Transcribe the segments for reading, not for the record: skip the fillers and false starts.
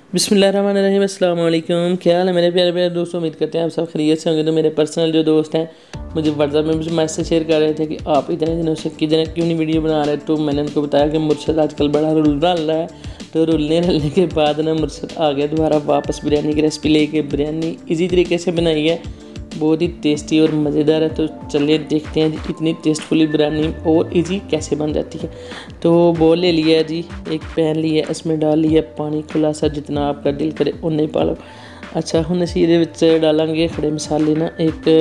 बिस्मिल्लाहिर्रहमानिर्रहीम, अस्सलाम वालेकुम। क्या हाल है मेरे प्यारे प्यारे दोस्तों। उम्मीद करते हैं आप सब खैरियत से होंगे। तो मेरे पर्सनल जो दोस्त हैं मुझे व्हाट्सएप में मुझे मैसेज शेयर कर रहे थे कि आप इतने दिनों से कितने क्यों नहीं वीडियो बना रहे। तो मैंने उनको बताया कि मुर्शद आजकल बड़ा रुल रहा है। तो रुलने के बाद ना मुर्शद आ गया दोबारा वापस बिरयानी की रेसिपी लेके। बिरयानी इजी तरीके से बनाई है, बहुत ही टेस्टी और मज़ेदार है। तो चलिए देखते हैं जी इतनी टेस्टफुली बिरयानी और इजी कैसे बन जाती है। तो बोल ले लिया है जी, एक पैन लिया, इसमें डाल लिया पानी खुला सा, जितना आपका दिल करे उन्ना ही पालो। अच्छा हम इसी ये डालेंगे खड़े मसाले ना।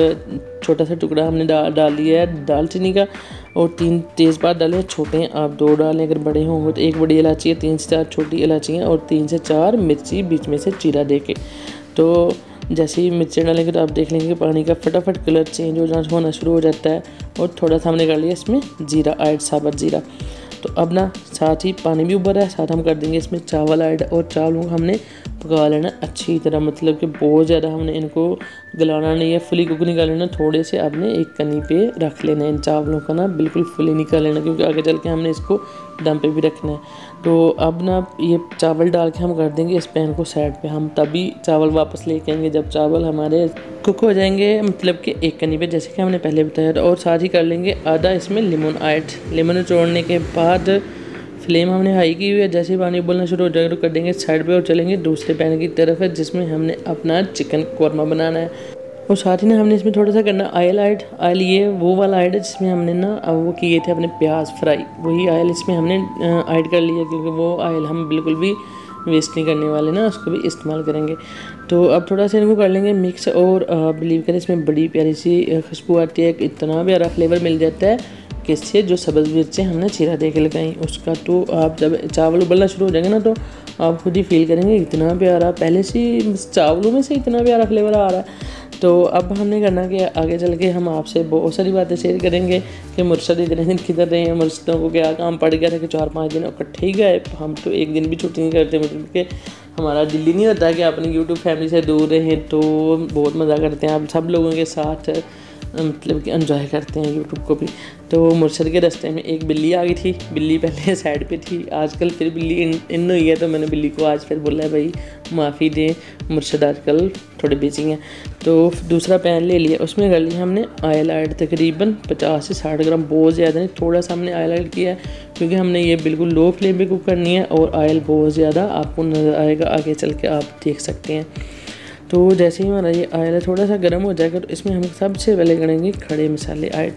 एक छोटा सा टुकड़ा हमने डाल लिया है दालचीनी का, और 3 तेज़पात डाले छोटे हैं, आप 2 डालें। अगर बड़े होंगे तो 1 बड़ी इलायची है, 3 से 4 छोटी इलायचियाँ और 3 से 4 मिर्ची बीच में से चीरा दे के। तो जैसे ही मिर्ची डालेंगे तो आप देख लेंगे कि पानी का फटाफट कलर चेंज होना शुरू हो जाता है। और थोड़ा सा हमने कर लिया इसमें जीरा ऐड, साबुत जीरा। तो अब ना साथ ही पानी भी उबर है, साथ हम कर देंगे इसमें चावल ऐड। और चावलों को हमने पका लेना अच्छी तरह, मतलब कि बहुत ज़्यादा हमने इनको गलाना नहीं है, फुली कुक नहीं कर लेना। थोड़े से आपने एक कनी पे रख लेना है इन चावलों का ना, बिल्कुल फुली नहीं कर लेना, क्योंकि आगे चल के हमने इसको दम पे भी रखना है। तो अब ना ये चावल डाल के हम कर देंगे इस पैन को साइड पे। हम तभी चावल वापस लेके आएंगे जब चावल हमारे कुक हो जाएंगे, मतलब कि एक कनी पे, जैसे कि हमने पहले बताया था। और साथ ही कर लेंगे आधा इसमें लेमन ऐड। लेमन निचोड़ने के बाद फ्लेम हमने हाई की हुई है। जैसे ही पानी उबलना शुरू हो जाएगा तो कर देंगे साइड पे और चलेंगे दूसरे पैन की तरफ है, जिसमें हमने अपना चिकन कौरमा बनाना है। और साथ ही ना हमने इसमें थोड़ा सा करना ऑयल ऐड। ऑयल ये वो वाला ऐड है जिसमें हमने ना वो किए थे अपने प्याज फ्राई, वही ऑयल इसमें हमने ऐड कर लिया, क्योंकि वो ऑयल हम बिल्कुल भी वेस्ट नहीं करने वाले ना, उसको भी इस्तेमाल करेंगे। तो अब थोड़ा सा इनको कर लेंगे मिक्स। और बिलीव करें इसमें बड़ी प्यारी सी खुशबू आती है, इतना प्यारा फ्लेवर मिल जाता है किससे, जो सब्ज़ मिर्चें हमने चीरा दे के लगाई उसका। तो आप जब चावल उबलना शुरू हो जाएंगे ना तो आप खुद ही फील करेंगे इतना प्यारा, पहले से चावलों में से इतना प्यारा फ्लेवर आ रहा है। तो अब हमने करना कि आगे चल के हम आपसे बहुत सारी बातें शेयर करेंगे कि मुर्शद इतने दिन किधर रहे हैं, मुर्शदों को क्या काम पड़ गया था कि 4-5 दिन इकट्ठे ही गए। हम तो एक दिन भी छुट्टी नहीं करते, मतलब कि हमारा दिल ही नहीं होता है कि अपनी यूट्यूब फैमिली से दूर रहें। तो बहुत मज़ा करते हैं आप सब लोगों के साथ, मतलब कि एंजॉय करते हैं यूट्यूब को भी। तो मुर्शद के रास्ते में एक बिल्ली आ गई थी। बिल्ली पहले साइड पे थी, आजकल फिर बिल्ली इन हुई है। तो मैंने बिल्ली को आज फिर बोला है भाई माफ़ी दे, मुर्शद आजकल थोड़े बिजी हैं। तो दूसरा पैन ले लिया, उसमें कर लिया हमने ऑयल ऐड, तकरीबन 50 से 60 ग्राम, बहुत ज़्यादा नहीं, थोड़ा सा हमने ऑयल ऐड किया है, क्योंकि हमने ये बिल्कुल लो फ्लेम पे कुक करनी है। और ऑयल बहुत ज़्यादा आपको नज़र आएगा, आगे चल के आप देख सकते हैं। तो जैसे ही हमारा ये ऑयल थोड़ा सा गर्म हो जाएगा तो इसमें हम सबसे पहले करेंगे खड़े मसाले ऐड।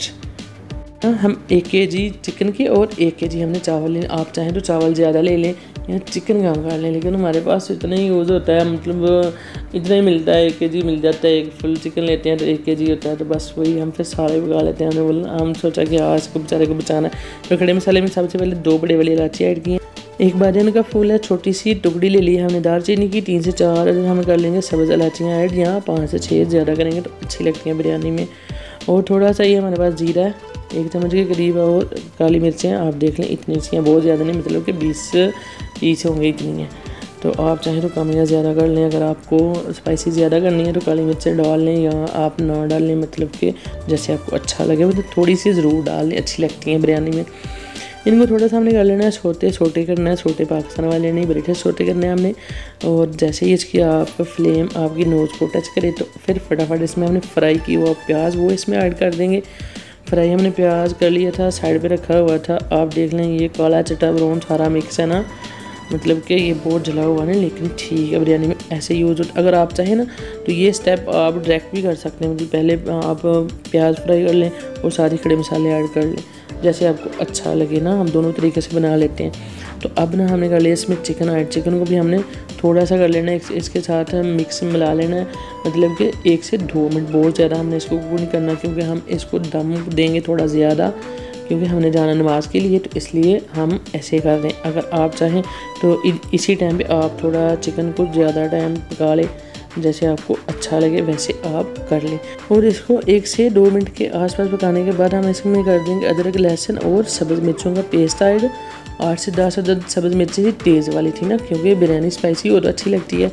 हम 1 kg चिकन की और 1 kg हमने चावल लें। आप चाहें तो चावल ज़्यादा ले लें या चिकन कम कर लें, लेकिन हमारे पास इतना ही यूज़ होता है, मतलब इतना ही मिलता है, 1 kg मिल जाता है। एक फुल चिकन लेते हैं तो 1 kg होता है, तो बस वही हम फिर सारे पका लेते हैं। हमने बोला, हम सोचा कि हाँ इसको बेचारे को बचाना है। तो खड़े मसाले में सबसे पहले 2 बड़े वाली इलायची ऐड की, 1 बादियान का फूल है, छोटी सी टुकड़ी ले ली है हमने दालचीनी की, 3 से 4 हम कर लेंगे सब्ज़ इलायचियाँ ऐड, यहाँ 5 से 6 ज़्यादा करेंगे तो अच्छी लगती हैं बिरयानी में। और थोड़ा सा ये हमारे पास जीरा है 1 चम्मच के करीब, और काली मिर्चें आप देख लें इतनी सी हैं, बहुत ज़्यादा नहीं, मतलब कि 20 पीस होंगे इतनी हैं। तो आप चाहें तो कम या ज़्यादा कर लें, अगर आपको स्पाइसी ज़्यादा करनी है तो काली मिर्चें डाल लें, या आप ना डाल लें, मतलब कि जैसे आपको अच्छा लगे, मतलब थोड़ी सी ज़रूर डाल लें, अच्छी लगती हैं बिरयानी में। इनको थोड़ा सा हमने कर लेना है छोटे करना है, छोटे पाकिस्तान वाले नहीं, ब्रिटिश छोटे करने हैं हमने। और जैसे ही इसकी आप फ्लेम आपकी नोज़ को टच करे तो फिर फटाफट इसमें हमने फ्राई की हुआ प्याज वो इसमें ऐड कर देंगे। फ्राई हमने प्याज कर लिया था, साइड पे रखा हुआ था, आप देख लें ये काला चटा ब्राउन सारा मिक्स है ना, मतलब कि ये बहुत जला हुआ नहीं, लेकिन ठीक है बिरयानी में ऐसे यूज़ होता। अगर आप चाहें ना तो ये स्टेप आप डायरेक्ट भी कर सकते हैं, मतलब पहले आप प्याज फ्राई कर लें और सारे खड़े मसाले ऐड कर लें, जैसे आपको अच्छा लगे ना, हम दोनों तरीके से बना लेते हैं। तो अब ना हमने कर लिया इसमें चिकन ऐड, चिकन को भी हमने थोड़ा सा कर लेना है, इसके साथ हम मिक्स मिला लेना है, मतलब कि 1 से 2 मिनट, बहुत ज़्यादा हमने इसको कुक नहीं करना, क्योंकि हम इसको दम देंगे थोड़ा ज़्यादा, क्योंकि हमने जाना नमाज़ के लिए, तो इसलिए हम ऐसे कर रहे हैं। अगर आप चाहें तो इसी टाइम पे आप थोड़ा चिकन को ज़्यादा टाइम पका लें, जैसे आपको अच्छा लगे वैसे आप कर लें। और इसको 1 से 2 मिनट के आसपास पकाने के बाद हम इसमें कर देंगे अदरक लहसुन और सब्ज़ मिर्चों का पेस्ट ऐड। 8 से 10 अदद सब्ज़ मिर्ची थी, तेज़ वाली थी ना, क्योंकि बिरयानी स्पाइसी और अच्छी लगती है।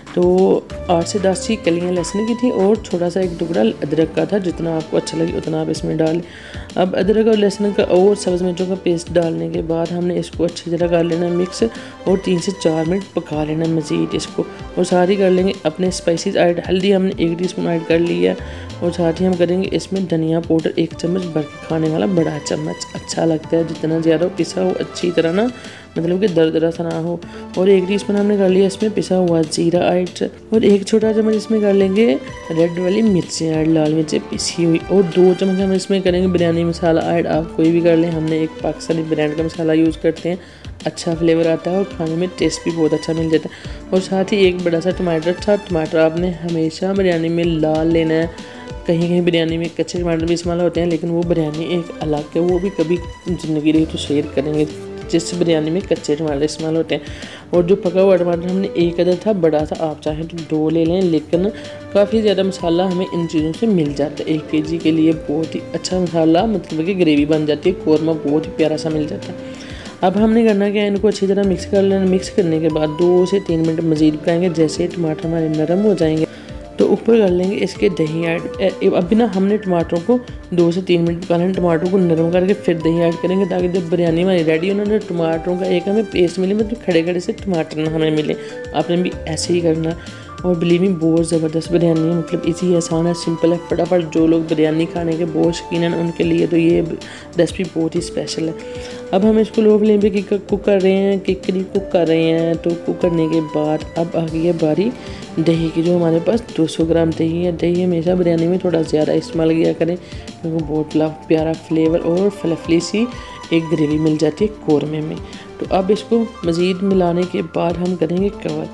तो 8 से 10 ही कलियाँ लहसुन की थी और छोटा सा एक टुकड़ा अदरक का था। जितना आपको अच्छा लगे उतना आप इसमें डालें। अब अदरक और लहसुन का और सब्ज़ मिर्चों का पेस्ट डालने के बाद हमने इसको अच्छी तरह कर लेना मिक्स और 3 से 4 मिनट पका लेना मज़ीद इसको। और साथ ही कर लेंगे अपने स्पाइसेस ऐड। हल्दी हमने 1 टीस्पून ऐड कर लिया और साथ ही हम करेंगे इसमें धनिया पाउडर 1 चम्मच भर के खाने वाला बड़ा चम्मच। अच्छा लगता है जितना ज़्यादा पिसा हो अच्छी तरह ना, मतलब कि दरदरा सा ना हो। और 1 टीस्पून हमने कर लिया इसमें पिसा हुआ जीरा ऐड और 1 छोटा चम्मच इसमें कर लेंगे रेड वाली मिर्चें ऐड, लाल मिर्चें पिसी हुई। और 2 चम्मच हम इसमें करेंगे बिरयानी मसाला ऐड। आप कोई भी कर लें, हमने एक पाकिस्तानी ब्रांड का मसाला यूज़ करते हैं, अच्छा फ्लेवर आता है और खाने में टेस्ट भी बहुत अच्छा मिल जाता है। और साथ ही एक बड़ा सा टमाटर था। टमाटर आपने हमेशा बिरयानी में लाल लेना है। कहीं कहीं बिरयानी में कच्चे टमाटर भी इस्तेमाल होते हैं, लेकिन वो बिरयानी एक अलग है, वो भी कभी ज़िंदगी रही तो शेयर करेंगे जिस बिरयानी में कच्चे टमाटर इस्तेमाल होते हैं। और जो पका हुआ टमाटर हमने 1 अदद था बड़ा सा, आप चाहें तो 2 ले लें, लेकिन काफ़ी ज़्यादा मसाला हमें इन चीज़ों से मिल जाता है। 1 kg के लिए बहुत ही अच्छा मसाला, मतलब कि ग्रेवी बन जाती है, कौरमा बहुत ही प्यारा सा मिल जाता है। अब हमने करना क्या है, इनको अच्छी तरह मिक्स कर लेना। मिक्स करने के बाद 2 से 3 मिनट मज़ीद पकाएंगे। जैसे टमाटर हमारे नरम हो जाएंगे तो ऊपर कर लेंगे इसके दही ऐड। अभी ना हमने टमाटरों को 2 से 3 मिनट पकाना है, टमाटरों को नरम करके फिर दही ऐड करेंगे, ताकि जब बिरयानी हमारी रेडी हो ना तो टमाटरों का एक हमें पेस्ट मिले, मतलब खड़े खड़े से टमाटर ना हमें मिले। आपने भी ऐसे ही करना है। और बिलीव मी बहुत ज़बरदस्त बिरयानी है, मतलब इजी आसान है, सिंपल है, फटाफट। जो लोग बिरयानी खाने के बहुत शौकीन हैं उनके लिए तो ये रेसिपी बहुत ही स्पेशल है। अब हम इसको लो फ्लेम पे कुक कर रहे हैं, किकरी कुक कर रहे हैं। तो कुक करने के बाद अब आ गई है बारी दही की। जो हमारे पास 200 ग्राम दही है। दही हमेशा बिरयानी में थोड़ा ज़्यादा इस्तेमाल किया करें, क्योंकि बहुत प्यारा फ्लेवर और फ्लफली सी एक ग्रेवी मिल जाती है कौरमे में। तो अब इसको मज़ीद मिलाने के बाद हम करेंगे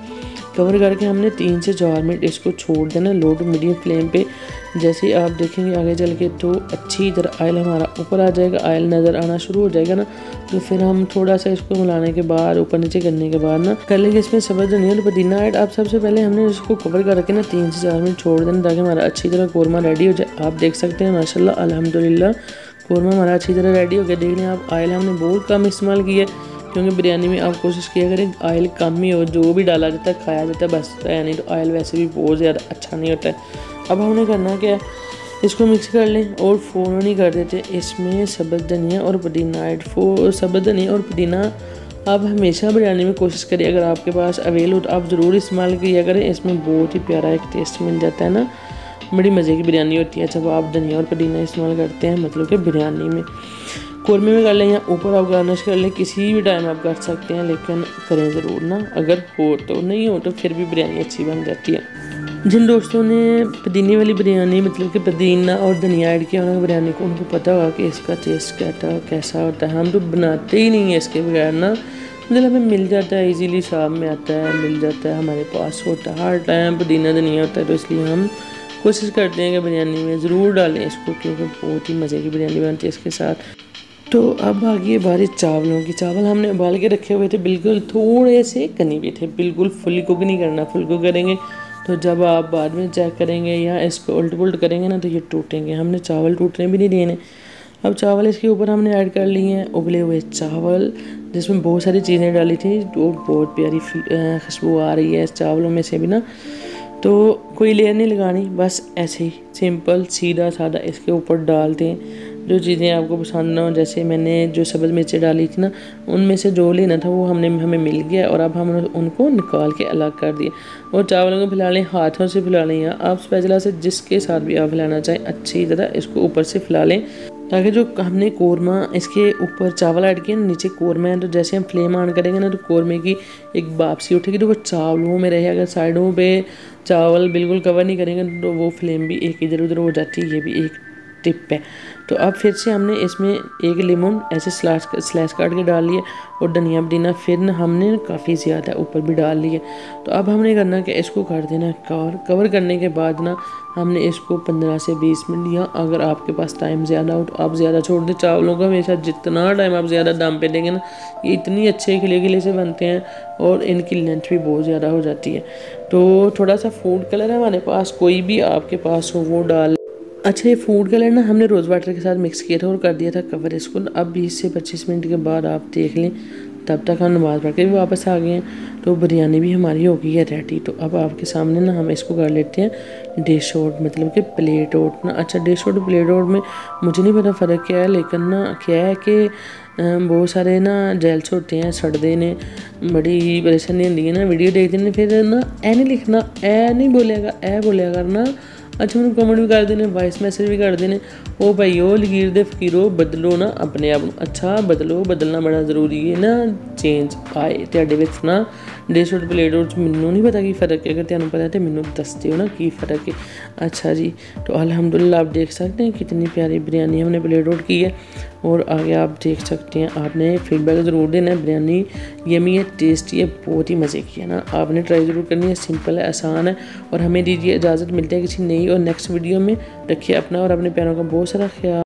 कवर करके हमने 3 से 4 मिनट इसको छोड़ देना लो टू मीडियम फ्लेम पे। जैसे आप देखेंगे आगे चल के तो अच्छी तरह ऑयल हमारा ऊपर आ जाएगा, ऑयल नज़र आना शुरू हो जाएगा ना, तो फिर हम थोड़ा सा इसको मिलाने के बाद ऊपर नीचे करने के बाद ना कर लेंगे इसमें सब्ज़ धनिया और पुदीना ऐड। आप सबसे पहले हमने इसको कवर करके ना 3 से 4 मिनट छोड़ देना, ताकि हमारा अच्छी तरह कौरमा रेडी हो जाए। आप देख सकते हैं माशाल्लाह अल्हम्दुलिल्लाह कौरमा हमारा अच्छी तरह रेडी हो गया। देख लें आप, ऑयल हमने बहुत कम इस्तेमाल किया, क्योंकि बिरयानी में आप कोशिश किया करें ऑयल कम ही हो, जो भी डाला जाता है खाया जाता है बस है, नहीं तो ऑयल वैसे भी बहुत ज़्यादा अच्छा नहीं होता है। अब हमने करना क्या है, इसको मिक्स कर लें और फ़ौरन नहीं कर देते इसमें सब्ज़ धनिया और पुदीना ऐड। सब्ज़ धनिया और पुदीना आप हमेशा बिरयानी में कोशिश करिए, अगर आपके पास अवेल हो तो आप ज़रूर इस्तेमाल किया करें। इसमें बहुत ही प्यारा एक टेस्ट मिल जाता है ना, बड़ी मज़े की बिरयानी होती है जब आप धनिया और पुदीना इस्तेमाल करते हैं, मतलब कि बिरयानी में। कौरमे में कर लें या ऊपर आप गार्निश कर लें, किसी भी टाइम आप कर सकते हैं, लेकिन करें ज़रूर ना, अगर हो तो। नहीं हो तो फिर भी बिरयानी अच्छी बन जाती है। जिन दोस्तों ने पुदीने वाली बिरयानी, मतलब कि पुदीना और धनिया ऐड किया उन्होंने बिरयानी को, उनको पता होगा कि इसका टेस्ट कैसा होता है। हम तो बनाते ही नहीं है इसके बगैर ना, मतलब हमें मिल जाता है इजीली, शाम में आता है, मिल जाता है, हमारे पास होता है हर टाइम पुदीना धनिया होता है। तो इसलिए हम कोशिश करते हैं कि बिरयानी में ज़रूर डालें इसको, क्योंकि बहुत ही मज़े की बिरयानी बनती है इसके साथ। तो अब आ गई बारी चावलों की। चावल हमने उबाल के रखे हुए थे, बिल्कुल थोड़े से कनी भी थे, बिल्कुल फुल कुक नहीं करना। फुल कुक करेंगे तो जब आप बाद में चेक करेंगे या इस पर उल्ट पुल्ट करेंगे ना तो ये टूटेंगे। हमने चावल टूटने भी नहीं देने। अब चावल इसके ऊपर हमने ऐड कर लिए हैं, उबले हुए चावल, जिसमें बहुत सारी चीज़ें डाली थी, तो बहुत प्यारी खुशबू आ रही है इस चावलों में से भी ना। तो कोई लेयर नहीं लगानी, बस ऐसे ही सिंपल सीधा सादा इसके ऊपर डालते हैं। जो चीज़ें आपको पसंद ना हो, जैसे मैंने जो सब्ज़ मिर्चें डाली थी ना, उनमें से जो लेना था वो हमें मिल गया, और अब हम उनको निकाल के अलग कर दिए। और चावलों को फैला लें, हाथों से फैला लें, या आप स्पैचुला से जिसके साथ भी आप फैलाना चाहें अच्छी तरह इसको ऊपर से फैला लें, ताकि जो हमने कौरमा इसके ऊपर चावल ऐड किए, नीचे कौरमा है, तो जैसे हम फ्लेम ऑन करेंगे ना तो कौरमे की एक वापसी उठेगी, तो वो चावलों में रहे। अगर साइडों पे चावल बिल्कुल कवर नहीं करेंगे तो वो फ्लेम भी एक इधर उधर हो जाती है। ये भी एक टिप है। तो अब फिर से हमने इसमें एक लेमन ऐसे स्लैश काट के डाल लिए, और धनिया पुदीना फिर ना हमने काफ़ी ज़्यादा ऊपर भी डाल लिए। तो अब हमने करना कि इसको कर देना कवर करने के बाद ना हमने इसको 15 से 20 मिनट, या अगर आपके पास टाइम ज़्यादा हो तो आप ज़्यादा छोड़ दें। चावलों का हमेशा जितना टाइम आप ज़्यादा दम पे देंगे ना, ये इतनी अच्छे खिले खिले से बनते हैं, और इनकी लेंथ भी बहुत ज़्यादा हो जाती है। तो थोड़ा सा फूड कलर है हमारे पास, कोई भी आपके पास हो वो डाल। अच्छा, ये फूड कलर ना हमने रोज़ वाटर के साथ मिक्स किया था और कर दिया था कवर इसको। अब 20 से 25 मिनट के बाद आप देख लें तब तक हम नमाज़ पढ़ के भी वापस आ गए हैं। तो बिरयानी भी हमारी हो गई है रेडी। तो अब आपके सामने ना हम इसको कर लेते हैं डिश आउट, मतलब कि प्लेट आउट ना। अच्छा, डिश आउट प्लेट आउट में मुझे नहीं पता फ़र्क क्या है, लेकिन ना क्या है कि बहुत सारे ना जेल्स होते हैं सड़दे ने, बड़ी परेशानी होती है ना वीडियो देखते ने, फिर ना ए नहीं लिखना, ए नहीं बोलेगा, ए बोलिया करना। अच्छा, मैंने कमेंट भी कर देने, वॉइस मैसेज भी कर देने, ओ भाई ओ लकीर दे फकीरो बदलो ना अपने आप। अच्छा बदलो, बदलना बड़ा ज़रूरी है ना, चेंज आए तुहाडे विच ना। डिश आउट प्लेट आउट मैनू नहीं पता की फ़र्क है, अगर तुहानू पता है तो मैनू दस दिओ ना की फ़र्क है। अच्छा जी, तो अल्हम्दुलिल्लाह आप देख सकते हैं कितनी प्यारी बिरयानी हमने प्लेट आउट की है। और आगे आप देख सकते हैं, आपने फीडबैक ज़रूर देना है। बिरयानी यमी है, टेस्टी है, बहुत ही मज़े की है ना, आपने ट्राई ज़रूर करनी है। सिंपल है, आसान है। और हमें दीजिए इजाज़त, मिलते हैं किसी नई और नेक्स्ट वीडियो में। रखिए अपना और अपने प्यारों का बहुत सारा ख्याल।